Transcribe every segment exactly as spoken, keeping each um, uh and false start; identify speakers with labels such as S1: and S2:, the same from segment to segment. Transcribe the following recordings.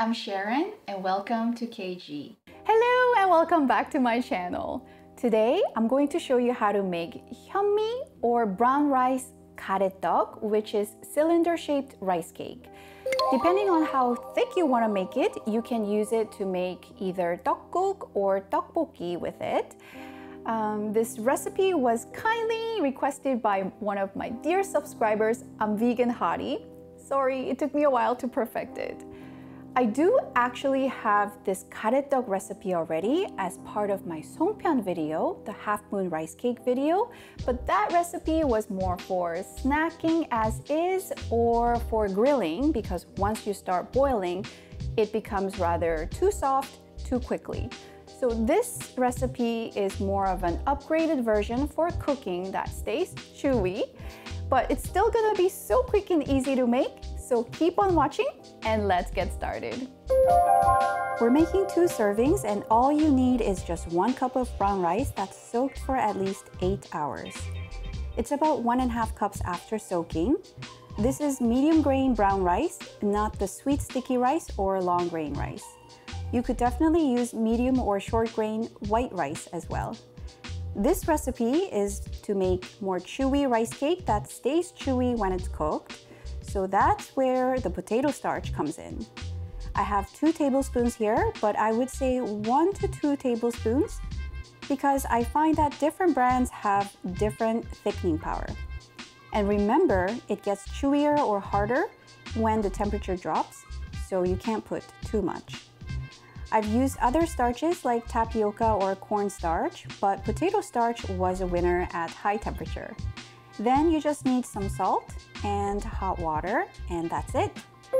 S1: I'm Sharon and welcome to K G.
S2: Hello and welcome back to my channel. Today I'm going to show you how to make 현미 or brown rice 가래떡, which is cylinder-shaped rice cake. Depending on how thick you want to make it, you can use it to make either 떡국 or 떡볶이 with it. Um, this recipe was kindly requested by one of my dear subscribers, I'm Vegan Hottie. Sorry, it took me a while to perfect it. I do actually have this 가래떡 recipe already as part of my 송편 video, the half moon rice cake video, but that recipe was more for snacking as is or for grilling, because once you start boiling, it becomes rather too soft too quickly. So this recipe is more of an upgraded version for cooking that stays chewy, but it's still gonna be so quick and easy to make. So keep on watching and let's get started. We're making two servings and all you need is just one cup of brown rice that's soaked for at least eight hours. It's about one and a half cups after soaking. This is medium grain brown rice, not the sweet sticky rice or long grain rice. You could definitely use medium or short grain white rice as well. This recipe is to make more chewy rice cake that stays chewy when it's cooked. So that's where the potato starch comes in. I have two tablespoons here, but I would say one to two tablespoons because I find that different brands have different thickening power. And remember, it gets chewier or harder when the temperature drops, so you can't put too much. I've used other starches like tapioca or cornstarch, but potato starch was a winner at high temperature. Then you just need some salt and hot water, and that's it.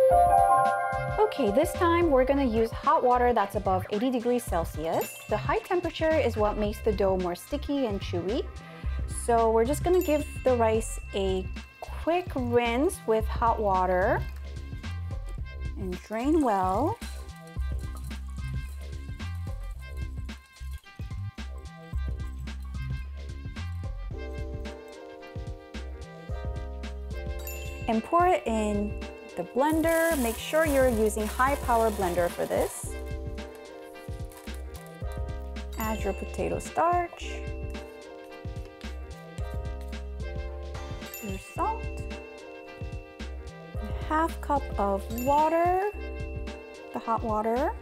S2: Okay, this time we're gonna use hot water that's above eighty degrees Celsius. The high temperature is what makes the dough more sticky and chewy. So we're just gonna give the rice a quick rinse with hot water and drain well. And pour it in the blender. Make sure you're using high power blender for this. Add your potato starch, your salt, a half cup of water, the hot water,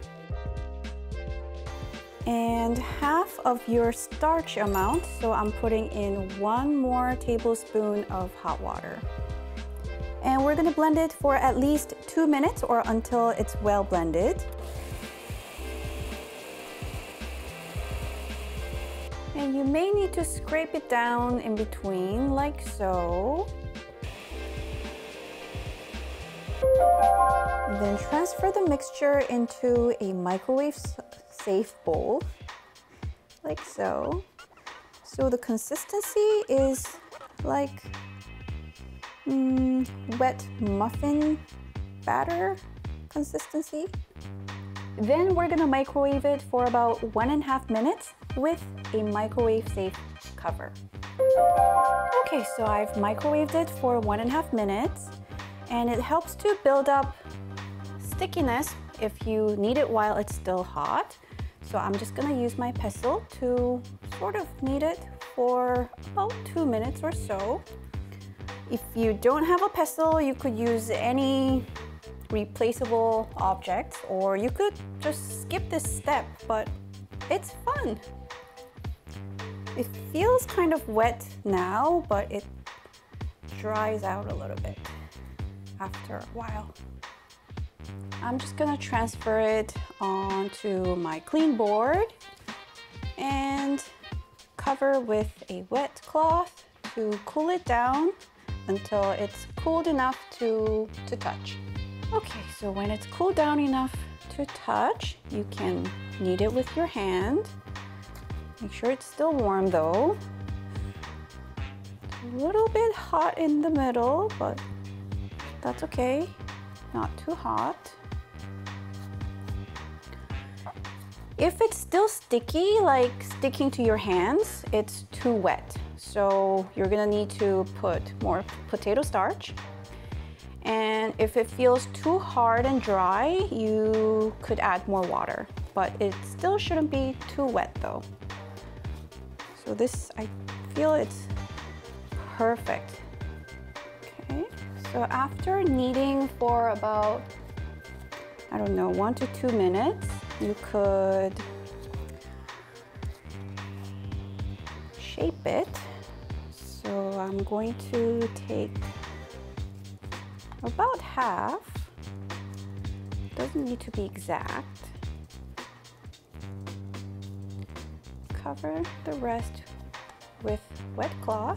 S2: and half of your starch amount. So I'm putting in one more tablespoon of hot water. And we're gonna blend it for at least two minutes or until it's well blended. And you may need to scrape it down in between like so. And then transfer the mixture into a microwave safe bowl, like so. So the consistency is like Mm, wet muffin batter consistency. Then we're gonna microwave it for about one and a half minutes with a microwave safe cover. Okay, so I've microwaved it for one and a half minutes and it helps to build up stickiness if you need it while it's still hot. So I'm just gonna use my pestle to sort of knead it for about two minutes or so. If you don't have a pestle, you could use any replaceable object, or you could just skip this step, but it's fun. It feels kind of wet now, but it dries out a little bit after a while. I'm just gonna transfer it onto my clean board and cover with a wet cloth to cool it down until it's cooled enough to, to touch. Okay, so when it's cooled down enough to touch, you can knead it with your hand. Make sure it's still warm though. It's a little bit hot in the middle, but that's okay. Not too hot. If it's still sticky, like sticking to your hands, it's too wet. So you're gonna need to put more potato starch. And if it feels too hard and dry, you could add more water, but it still shouldn't be too wet though. So this, I feel it's perfect. Okay, so after kneading for about, I don't know, one to two minutes, you could shape it. So I'm going to take about half, doesn't need to be exact. Cover the rest with wet cloth.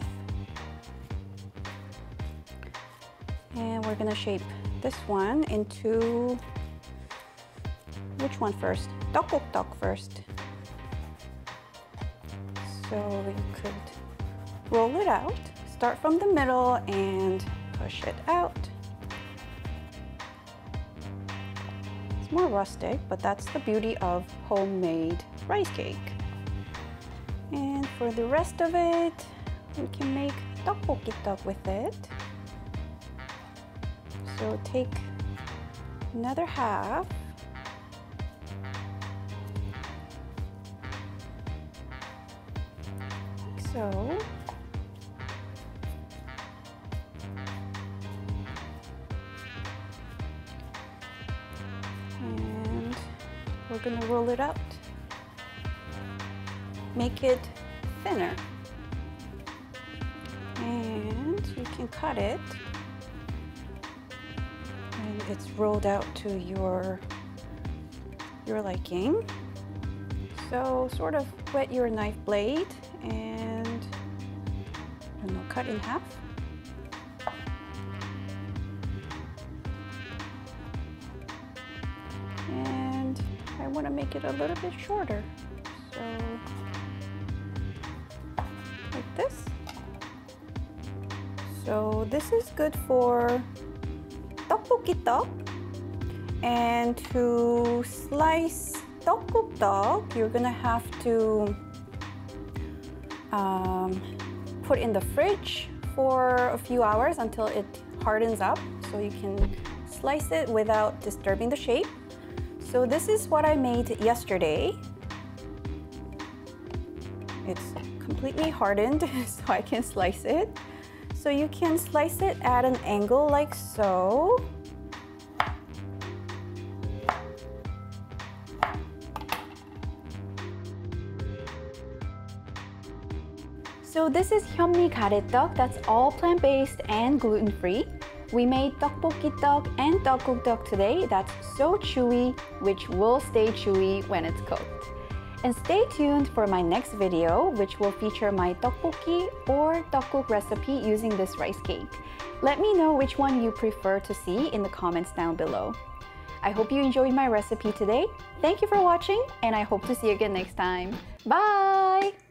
S2: And we're gonna shape this one into, which one first? Tteokguk-tteok first. So you could roll it out, start from the middle and push it out. It's more rustic, but that's the beauty of homemade rice cake. And for the rest of it, we can make tteokbokki-tteok with it. So take another half. Like so. And we're gonna roll it out. Make it thinner. And you can cut it. And it's rolled out to your, your liking. So sort of wet your knife blade and, I don't know, cut in half. And I want to make it a little bit shorter. So like this. So this is good for tteokbokki-tteok. And to slice tteokguk-tteok, you're gonna have to um, put in the fridge for a few hours until it hardens up, so you can slice it without disturbing the shape. So this is what I made yesterday. It's completely hardened, so I can slice it. So you can slice it at an angle like so. So this is Hyunmi Garetteok, that's all plant-based and gluten-free. We made tteokbokki-tteok and tteokguk-tteok today that's so chewy, which will stay chewy when it's cooked. And stay tuned for my next video, which will feature my tteokbokki or tteokguk recipe using this rice cake. Let me know which one you prefer to see in the comments down below. I hope you enjoyed my recipe today. Thank you for watching, and I hope to see you again next time. Bye!